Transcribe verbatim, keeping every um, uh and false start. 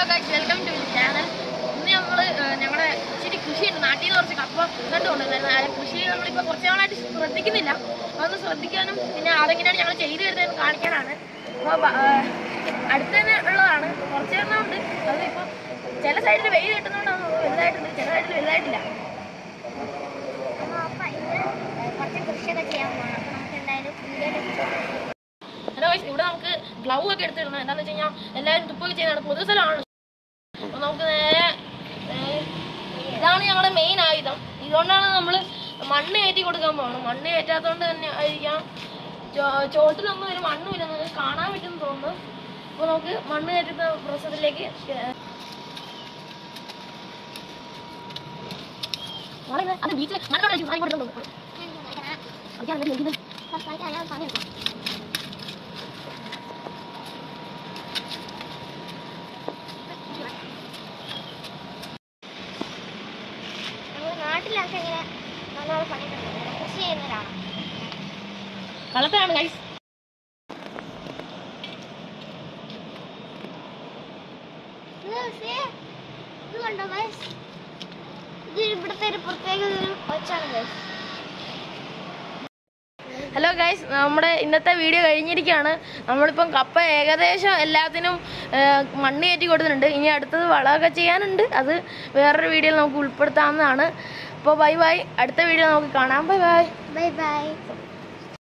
Hello guys, welcome to channel. ഇന്ന് നമ്മൾ ഞങ്ങളുടെ ഇച്ചിരി കൃഷിയുണ്ട്. നാട്ടിൽ നിന്ന് കുറച്ച് കപ്പ കണ്ടുകൊണ്ടുവരുന്നത്. ആ കൃഷി നമ്മളിപ്പോൾ കുറച്ച് നാളായിട്ട് ശ്രദ്ധിക്കുന്നില്ല. അതൊന്ന് ശ്രദ്ധിക്കാനും പിന്നെ അതെങ്ങനെയാണ് ഞങ്ങൾ ചെയ്തു വരുന്നതെന്ന് കാണിക്കാനാണ്. അപ്പോൾ അടുത്ത് തന്നെ ഉള്ളതാണ്, കുറച്ച് എണ്ണമുണ്ട്. അത് ഇപ്പോൾ ചില സൈഡിൽ വെയിൽ കിട്ടുന്നതുകൊണ്ടാണ് വലുതായിട്ടുണ്ട്, ചില സൈഡിൽ വലുതായിട്ടില്ല. ഹലോ ഗൈസ്, ഇവിടെ നമുക്ക് ഗ്ലൗ ഒക്കെ എടുത്തിടണം. എന്താണെന്ന് വെച്ച് കഴിഞ്ഞാൽ എല്ലാവരും തുപ്പൊക്കെ ചെയ്യുന്നതാണ്, പൊതു സ്ഥലമാണ്. അപ്പോൾ നമുക്ക് നേരെ ഇതാണ് ഞങ്ങളുടെ മെയിൻ ആയുധം. ഇതുകൊണ്ടാണ് നമ്മൾ മണ്ണ് കയറ്റി കൊടുക്കാൻ പോകണം. മണ്ണ് കയറ്റാത്തതുകൊണ്ട് തന്നെ ആയിരിക്കാം ചോട്ടിലൊന്നും ഒരു മണ്ണുമില്ല, നമുക്ക് കാണാൻ പറ്റുമെന്ന് തോന്നുന്നു. അപ്പോൾ നമുക്ക് മണ്ണ് കയറ്റുന്ന പ്രോസസ്സിലേക്ക് അത് ബീച്ചിൽ മണ്ണോട് വാങ്ങി കൊടുക്കുന്നുണ്ടോ? നാട്ടിലൊക്കെ ഇങ്ങനെ നല്ലോണം പണിയിട്ടുണ്ട്, കൃഷി ചെയ്യുന്നവരാണ്. കളത്തിലാണ് ഗൈസ്. ഇത് കണ്ടോ ഗൈസ്, ഇത് ഇവിടുത്തെ ഒരു പ്രത്യേക ഒച്ചാണ് ഗൈസ്. ഹലോ ഗൈസ്, നമ്മുടെ ഇന്നത്തെ വീഡിയോ കഴിഞ്ഞിരിക്കുകയാണ്. നമ്മളിപ്പം കപ്പ ഏകദേശം എല്ലാത്തിനും മണ്ണ് കയറ്റി കൊടുത്തിട്ടുണ്ട്. ഇനി അടുത്തത് വളമൊക്കെ ചെയ്യാനുണ്ട്, അത് വേറൊരു വീഡിയോയിൽ നമുക്ക് ഉൾപ്പെടുത്താവുന്നതാണ്. അപ്പോൾ ബൈ ബൈ, അടുത്ത വീഡിയോ നമുക്ക് കാണാം. Bye bye bye by.